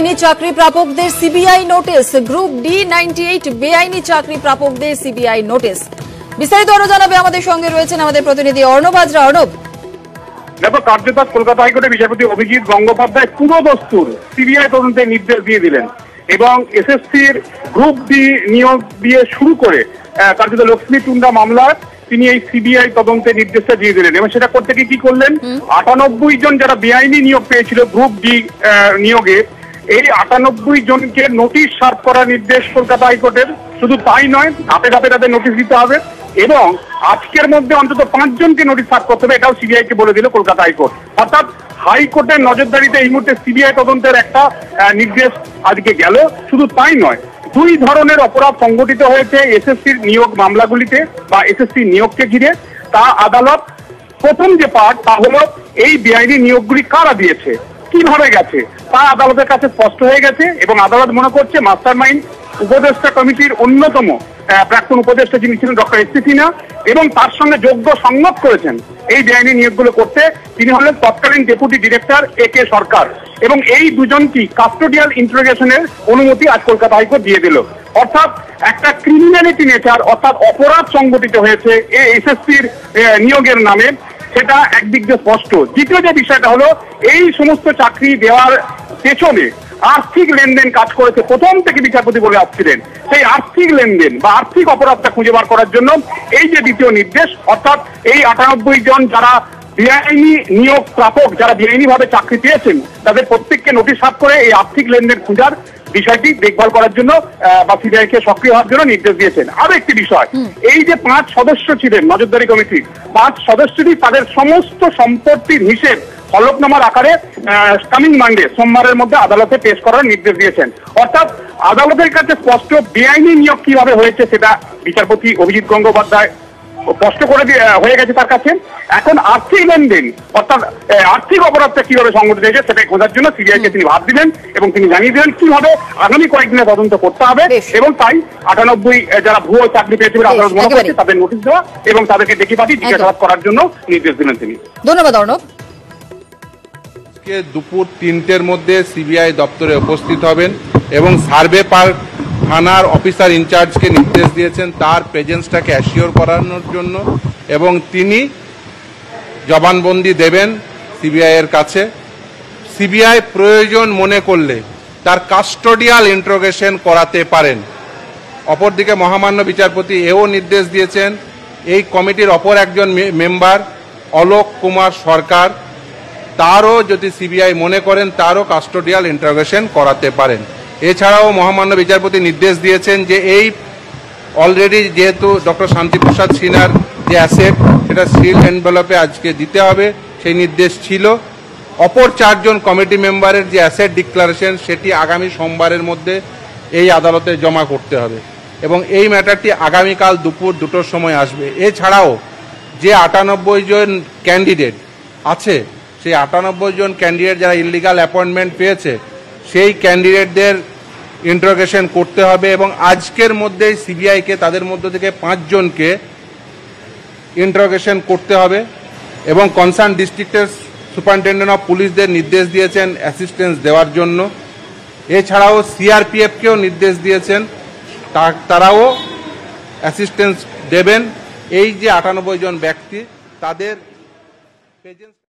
বেআইনি চাকরি প্রাপকদের সিবিআই নোটিশ। গ্রুপ D98 বেআইনি চাকরি প্রাপকদের সিবিআই নোটিশ। বিস্তারিত আরো জানাবে আমাদের সঙ্গে রয়েছেন আমাদের প্রতিনিধি অর্ণব হাজরা। অর্ণব, দেখো, কার্যত কলকাতা হাইকোর্টের বিচারপতি অভিজিৎ গঙ্গোপাধ্যায় পুরো দস্তুর সিবিআই তদন্তের নির্দেশ দিয়ে দিলেন এবং এসএসসির গ্রুপ ডি নিয়োগ দিয়ে শুরু করে কার্যত লক্ষ্মী টুন্ডা মামলার তিনি এই সিবিআই তদন্তের নির্দেশটা দিয়ে দিলেন এবং সেটা করতে গিয়ে কি করলেন, 98 জন যারা বেআইনি নিয়োগ পেয়েছিল গ্রুপ ডি নিয়োগে, এই 98 জনকে নোটিশ সার্ভ করার নির্দেশ কলকাতা হাইকোর্টের। শুধু তাই নয়, ধাপে ধাপে তাদের নোটিশ দিতে হবে এবং আজকের মধ্যে অন্তত 5 জনকে নোটিশ সার্ভ করতে হবে, এটাও সিবিআই কে বলে দিল কলকাতা হাইকোর্ট। অর্থাৎ হাইকোর্টের নজরদারিতে এই মুহূর্তে সিবিআই তদন্তের একটা নির্দেশ আজকে গেল। শুধু তাই নয়, 2 ধরনের অপরাধ সংঘটিত হয়েছে এসএসসির নিয়োগ মামলাগুলিতে বা এসএসসি নিয়োগকে ঘিরে। তা আদালত প্রথম যে পার্ট তা হলো এই বেআইনি নিয়োগগুলি কারা দিয়েছে, কিভাবে গেছে তা আদালতের কাছে স্পষ্ট হয়ে গেছে এবং আদালত মনে করছে মাস্টার মাইন্ড উপদেষ্টা কমিটির অন্যতম প্রাক্তন উপদেষ্টা যিনি ছিলেন ডক্টর এস সিনহা এবং তার সঙ্গে যোগ্য সংগত করেছেন এই বেআইনি নিয়োগগুলো করতে। তিনি হলেন তৎকালীন ডেপুটি ডিরেক্টর AK সরকার এবং এই দুজনকে কাস্টোডিয়াল ইন্টারোগেশনের অনুমতি আজ কলকাতা হাইকোর্ট দিয়ে দিল। অর্থাৎ একটা ক্রিমিনালিটি নেচার, অর্থাৎ অপরাধ সংগঠিত হয়েছে এই এসএসসির নিয়োগের নামে, সেটা একদিক দিয়ে স্পষ্ট। দ্বিতীয় যে বিষয়টা হলো, এই সমস্ত চাকরি দেওয়ার পেছনে আর্থিক লেনদেন কাজ করেছে প্রথম থেকে বিচারপতি বলে আসছিলেন। সেই আর্থিক লেনদেন বা আর্থিক অপরাধটা খুঁজে বার করার জন্য এই যে দ্বিতীয় নির্দেশ, অর্থাৎ এই 98 জন যারা বেআইনি নিয়োগ প্রাপক, যারা বেআইনি ভাবে চাকরি পেয়েছেন, তাদের প্রত্যেককে নোটিশ সার্ভ করে এই আর্থিক লেনদেন খোঁজার বিষয়টি দেখভাল করার জন্য বা সিবিআই কে সক্রিয় হওয়ার জন্য নির্দেশ দিয়েছেন। আরো একটি বিষয়, এই যে 5 সদস্য ছিলেন নজরদারি কমিটির, 5 সদস্যই তাদের সমস্ত সম্পত্তির হিসেব হলফনামার আকারে কামিং মানডে সোমবারের মধ্যে আদালতে পেশ করার নির্দেশ দিয়েছেন। অর্থাৎ আদালতের কাছে স্পষ্ট বেআইনি নিয়োগ কিভাবে হয়েছে সেটা বিচারপতি অভিজিৎ গঙ্গোপাধ্যায় স্পষ্ট করে হয়ে গেছে তার কাছে। এখন আর্থিক লেনদেন অর্থাৎ আর্থিক অপরাধটা কিভাবে সংগঠিত হয়েছে সেটা খোঁজার জন্য সিবিআই কে তিনি ভাব দিলেন এবং তিনি জানিয়ে দিলেন কিভাবে আগামী কয়েকদিনে তদন্ত করতে হবে এবং তাই 98 যারা ভুয়ো চাকরি পেয়েছে বলে আদালত মনে করছে তাদের নোটিশ দেওয়া এবং তাদেরকে ডেকে পাঠিয়ে জিজ্ঞাসাবাদ করার জন্য নির্দেশ দিলেন তিনি। ধন্যবাদ অর্ণব। দুপুর 3টের মধ্যে সিবিআই দপ্তরে উপস্থিত হবেন এবং সার্ভে পার্ক থানার অফিসার ইনচার্জকে নির্দেশ দিয়েছেন তার প্রেজেন্সটাকে অ্যাসিওর করানোর জন্য এবং তিনি জবানবন্দি দেবেন সিবিআই এর কাছে। সিবিআই প্রয়োজন মনে করলে তার কাস্টোডিয়াল ইন্টারোগেশন করাতে পারেন। অপরদিকে মহামান্য বিচারপতি এও নির্দেশ দিয়েছেন এই কমিটির অপর একজন মেম্বার অলোক কুমার সরকার, তারও যদি সিবিআই মনে করেন তারও কাস্টোডিয়াল ইন্টারোগেশন করাতে পারেন। এছাড়াও মহামান্য বিচারপতি নির্দেশ দিয়েছেন যে এই অলরেডি যেহেতু ডক্টর শান্তিপ্রসাদ সিনহার যে অ্যাসেট সেটা সিল এনভেলপে আজকে দিতে হবে সেই নির্দেশ ছিল। অপর 4 জন কমিটি মেম্বারের যে অ্যাসেট ডিক্লারেশন সেটি আগামী সোমবারের মধ্যে এই আদালতে জমা করতে হবে এবং এই ম্যাটারটি আগামীকাল দুপুর 2টোর সময় আসবে। এছাড়াও যে 98 জন ক্যান্ডিডেট আছে সেই 98 জন ক্যান্ডিডেট যারা ইলিগাল অ্যাপয়েন্টমেন্ট পেয়েছে সেই ক্যান্ডিডেটদের ইন্টারোগেশন করতে হবে এবং আজকের মধ্যেই সিবিআইকে তাদের মধ্য থেকে 5 জনকে ইন্টারোগেশন করতে হবে এবং কনসার্ন ডিস্ট্রিক্টের সুপারিনটেন্ডেন্ট অফ পুলিশদের নির্দেশ দিয়েছেন অ্যাসিস্ট্যান্স দেওয়ার জন্য। এছাড়াও CRPF-কেও নির্দেশ দিয়েছেন তারাও অ্যাসিস্ট্যান্স দেবেন। এই যে 98 জন ব্যক্তি তাদের